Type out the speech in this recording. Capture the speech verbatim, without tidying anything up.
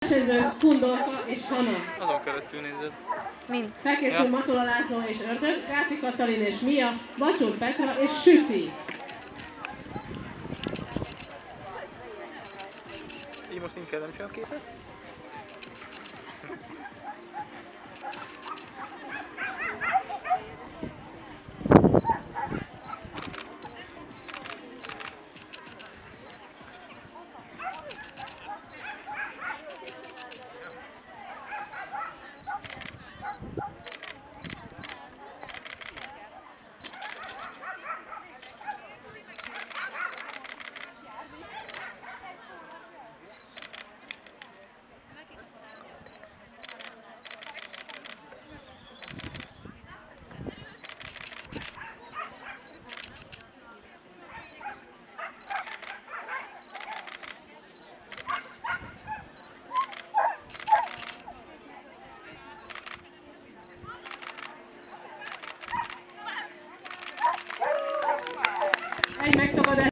Versenyzők Kundorka és Hanna. Azon keresztül nézed. Mind. Felkészül Ja. Matola László és Ördög, Gáti Katalin és Mia, Bacsó Petra és Süti. Így most inkább nem csinál képet? Egy megtagadás.